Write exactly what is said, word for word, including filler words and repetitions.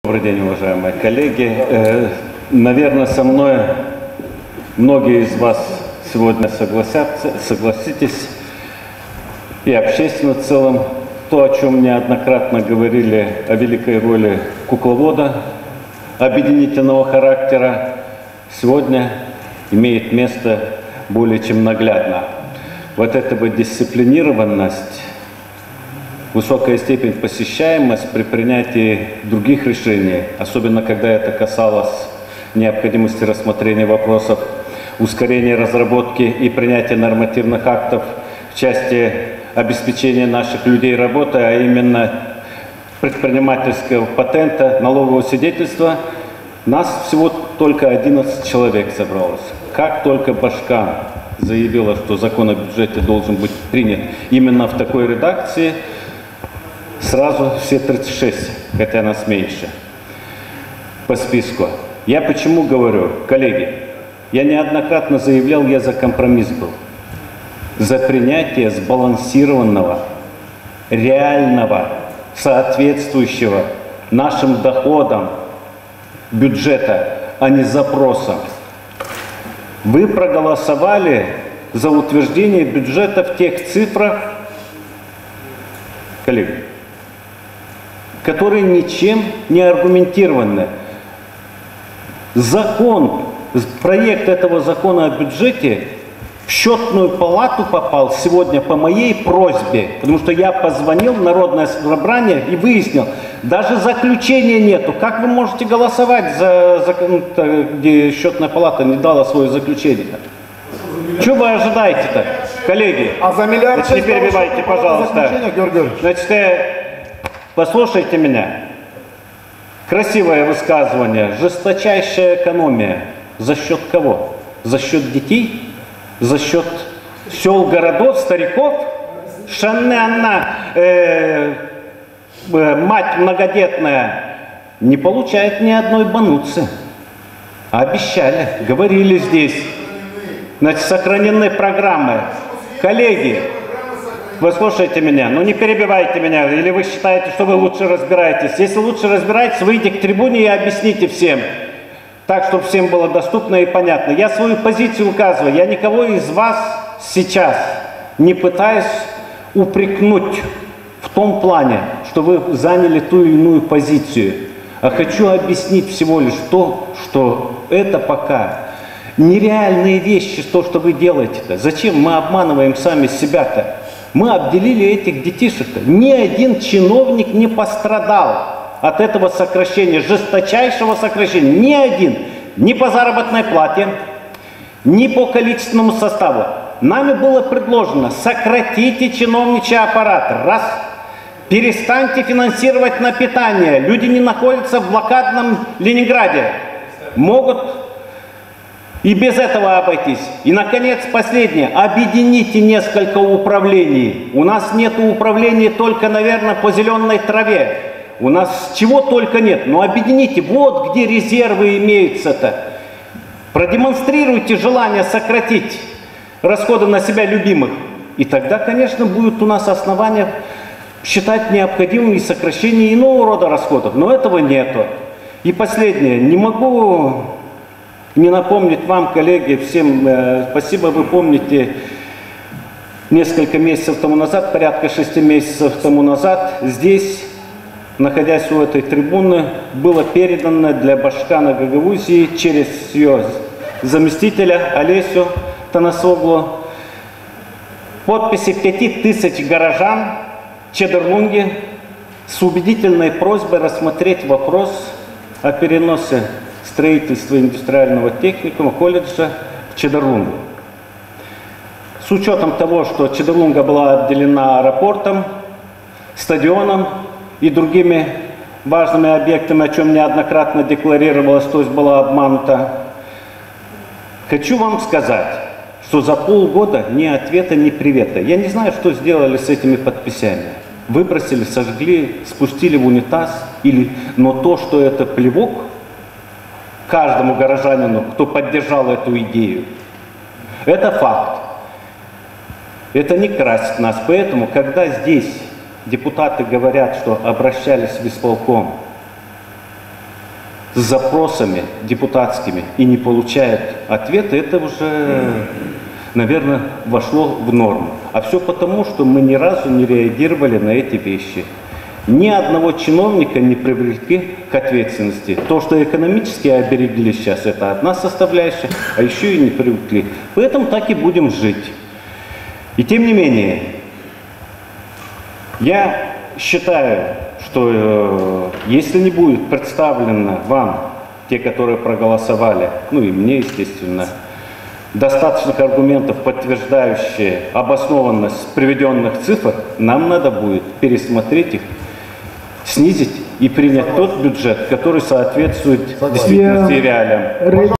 Добрый день, уважаемые коллеги. Наверное, со мной многие из вас сегодня согласятся, согласитесь, и общественно в целом, то, о чем неоднократно говорили, о великой роли кукловода объединительного характера, сегодня имеет место более чем наглядно. Вот эта вот дисциплинированность, высокая степень посещаемости при принятии других решений, особенно когда это касалось необходимости рассмотрения вопросов ускорения разработки и принятия нормативных актов в части обеспечения наших людей работой, а именно предпринимательского патента, налогового свидетельства, нас всего только одиннадцать человек собралось. Как только Башкан заявила, что закон о бюджете должен быть принят именно в такой редакции, сразу все тридцать шесть, хотя нас меньше по списку. Я почему говорю, коллеги, я неоднократно заявлял, я за компромисс был. За принятие сбалансированного, реального, соответствующего нашим доходам бюджета, а не запросам. Вы проголосовали за утверждение бюджета в тех цифрах, коллеги, которые ничем не аргументированы. Закон, проект этого закона о бюджете в счетную палату попал сегодня по моей просьбе, потому что я позвонил в Народное собрание и выяснил, даже заключения нету. Как вы можете голосовать за закон, где счетная палата не дала свое заключение? Что вы ожидаете-то, коллеги? А за миллиард Значит, не перебивайте, пожалуйста. Значит, послушайте меня. Красивое высказывание. Жесточайшая экономия. За счет кого? За счет детей? За счет сел, городов, стариков? Шанне она, э, э, мать многодетная, не получает ни одной бануцы. А обещали, говорили здесь. Значит, сохранены программы. Коллеги, вы слушайте меня, ну не перебивайте меня, или вы считаете, что вы лучше разбираетесь. Если лучше разбираетесь, выйдите к трибуне и объясните всем. Так, чтобы всем было доступно и понятно. Я свою позицию указываю. Я никого из вас сейчас не пытаюсь упрекнуть в том плане, что вы заняли ту или иную позицию. А хочу объяснить всего лишь то, что это пока нереальные вещи, то, что вы делаете-то. Зачем мы обманываем сами себя-то? Мы обделили этих детишек-то. Ни один чиновник не пострадал от этого сокращения, жесточайшего сокращения. Ни один. Ни по заработной плате, ни по количественному составу. Нами было предложено: сократите чиновничий аппарат. Раз. Перестаньте финансировать на питание. Люди не находятся в блокадном Ленинграде. Могут и без этого обойтись. И, наконец, последнее. Объедините несколько управлений. У нас нет управлений только, наверное, по зеленой траве. У нас чего только нет. Но объедините. Вот где резервы имеются-то. Продемонстрируйте желание сократить расходы на себя любимых. И тогда, конечно, будет у нас основания считать необходимым и сокращение иного рода расходов. Но этого нету. И последнее. Не могу не напомнить вам, коллеги, всем э, спасибо, вы помните, несколько месяцев тому назад, порядка шести месяцев тому назад, здесь, находясь у этой трибуны, было передано для Башкана Гагаузии через ее заместителя Олесю Танасоглу подписи пяти тысяч горожан Чедерлунги с убедительной просьбой рассмотреть вопрос о переносе строительства индустриального техникума, колледжа в Чедерлунгу. С учетом того, что Чедерлунга была отделена аэропортом, стадионом и другими важными объектами, о чем неоднократно декларировалось, то есть была обманута, хочу вам сказать, что за полгода ни ответа, ни привета. Я не знаю, что сделали с этими подписями. Выбросили, сожгли, спустили в унитаз, или... но то, что это плевок каждому горожанину, кто поддержал эту идею, это факт. Это не красит нас. Поэтому, когда здесь депутаты говорят, что обращались в исполком, с запросами депутатскими и не получает ответа, это уже, наверное, вошло в норму. А все потому, что мы ни разу не реагировали на эти вещи. Ни одного чиновника не привлекли к ответственности. То, что экономически оберегли сейчас, это одна составляющая, а еще и не привлекли. Поэтому так и будем жить. И тем не менее, я считаю, что э, если не будет представлено вам, те, которые проголосовали, ну и мне, естественно, достаточных аргументов, подтверждающих обоснованность приведенных цифр, нам надо будет пересмотреть их, снизить и принять тот бюджет, который соответствует действительности и реалиям.